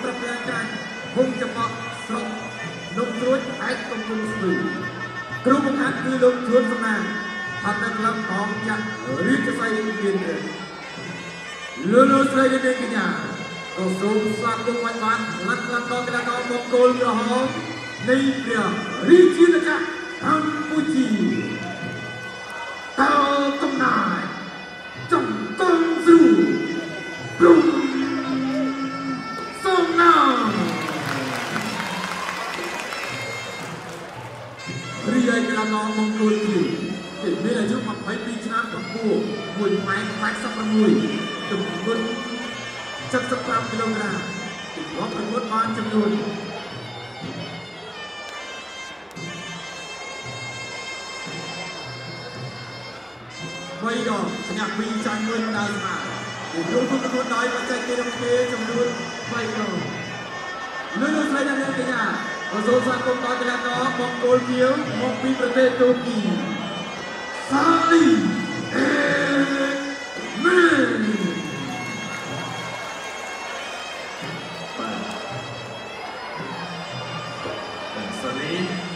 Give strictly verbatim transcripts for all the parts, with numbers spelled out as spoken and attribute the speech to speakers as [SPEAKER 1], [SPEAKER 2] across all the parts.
[SPEAKER 1] ប្រពៃណីវងចំបក់ស្រុកនំស្រួយឯកកំពុងស្ទួយគ្រូបង្ហាត់គឺលោកជួនសំណាងថានៅក្លឹបของចាក់រាជសីមានលើលើស្រីនាងកញ្ញាក៏សូមស្វាគមន៍បានឡាត់ឡាត់ដល់កីឡាករមកគោលក្រហមនៃព្រះរាជាណាចក្រកម្ពុជាតើកំណាយចំកងស្រួយព្រំសំណាងរីឯកីឡាករមកគោលជាដែលមានអាយុยี่สิบสองឆ្នាំកម្ពស់មួយម៉ែត្រแปดสิบหกទម្ងន់เจ็ดสิบห้าគីឡូក្រាមទីបបប្រកួតបានចំនួនបីដងសញ្ញាពីរចាញ់មួយដៅស្មើទីរួមប្រកួតដោយបច្ចេកទេសរំពេចំនួនបីដងលើលើស្រីនាងកញ្ញាក៏សូមស្វាគមន៍ដល់កីឡាករមកគោលជាមកពីប្រទេសទូគីសាលីអេមែនសាលី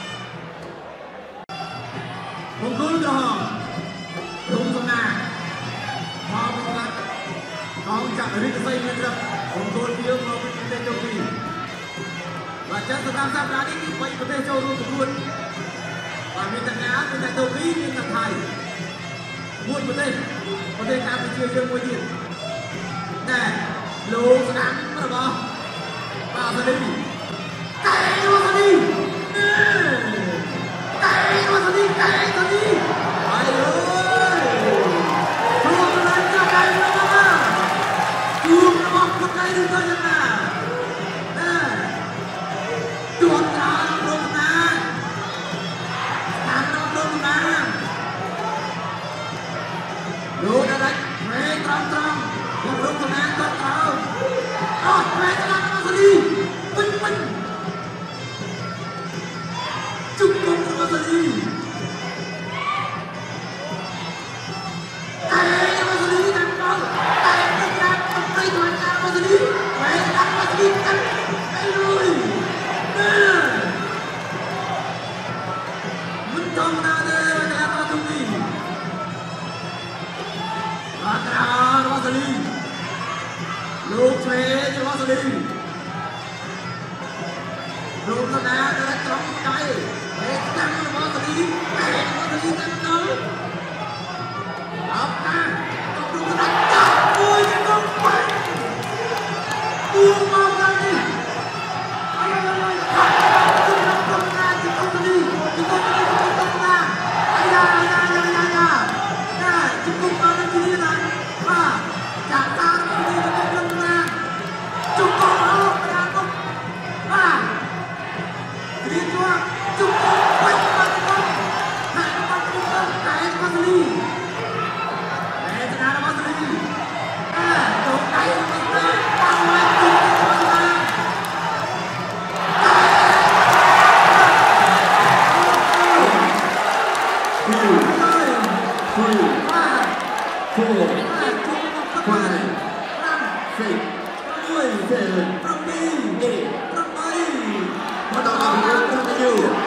[SPEAKER 1] មង្គលក្រហមរុំសំណាងមកពីក្លាប់ของจากរាជសីមានครับមង្គលជាមកពីប្រទេសទូគីបាទចាត់សម្រាប់សប្តាហ៍នេះគឺបីប្រទេសចូលរួមប្រកួតបាទមានទាំងណាមានទាំងទូគីមានទាំងថៃមួយប្រទេសប្រទេសកម្ពុជាយើងមួយទៀតតែលោកស្ដាំរបស់បាទសាលីតែលោកសាលីតែលោកសាលីតែសាលីហើយអើយចូលទៅចាប់ដៃមកជួបរបស់ពុទ្ធឯងទៅយ៉ាងណាណាជួបតាមរំណាតាមរំណាលោកđã đánh mẹ tròn tròn một lúc còn ăn tròn tròn ôi mẹ ta làm nó đi vinh vinh chúc mừng nó đi tay nó đi nằm con tay nó ra con tay toàn ra nó đi mẹ ta nó đi cắn mẹ ơi mình tròn ra đây mà ta nó tung đi Akra Rosali, Luke Trey Rosali, Luke Sana đã trong tay, để tăng Rosali, để Rosali tăng tới, ấp ra, Luke Sana chạm môi cho con quay, buông mau ra đi, ai ai ai, chúng ta không ra, chúng ta đi, chúng ta đi, chúng ta ra, ai ai ai ai ai ai, này, chúng ta vào đây đi này. Chạm ta đi vào trong lưng ra chúng con hô ra không à đi cho chúng con quay qua con hãy con chúng con cái con đi để cho nó bắt đi à chỗ cái con ra bao ngoài chúng con ra Four, five, six, seven, eight, nine. Bắt đầu là